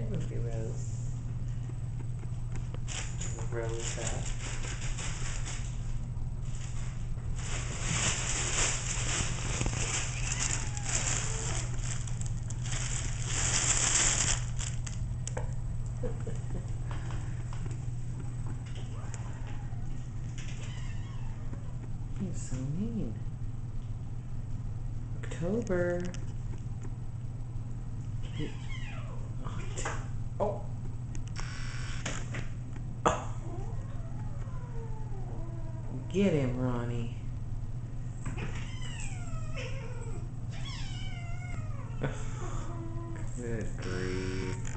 Hey, Ruby Rose. Rosa. You're so mean. October. Oh. Oh. Get him, Ronnie. Good grief.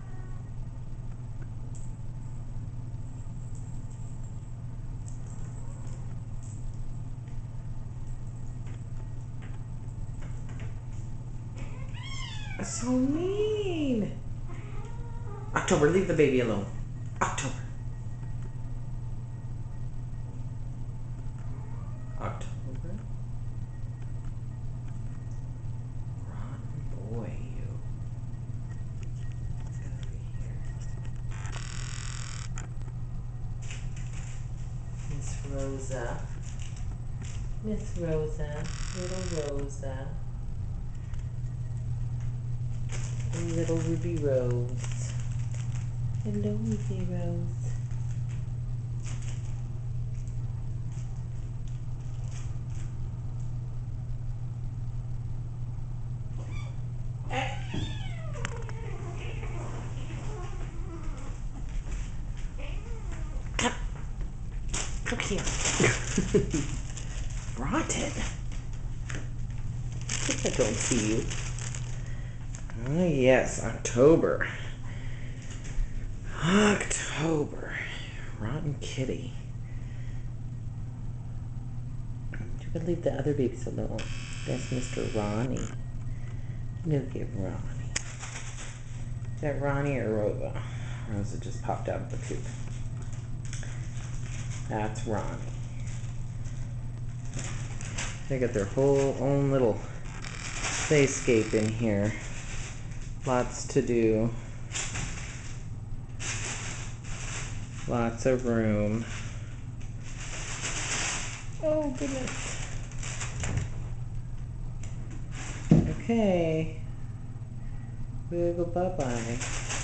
So mean. October, leave the baby alone. October. October. Rotten boy, you. Get over here. Miss Rosa. Miss Rosa. Little Rosa. Little Ruby Rose. Hello, Ruby Rose. Come here. Rotten. I think I don't see you. Oh, yes, October. October. Rotten kitty. You could leave the other babies alone. That's Mr. Ronnie. No, give Ronnie. Is that Ronnie or Rosa? Rosa just popped out of the coop. That's Ronnie. They got their whole own little playscape in here. Lots to do. Lots of room. Oh, goodness. Okay. We'll go bye-bye.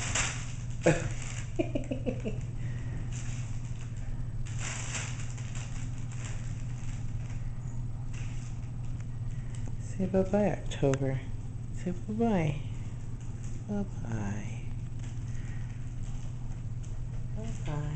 Say bye-bye, October. Say bye-bye. Bye-bye. Bye-bye.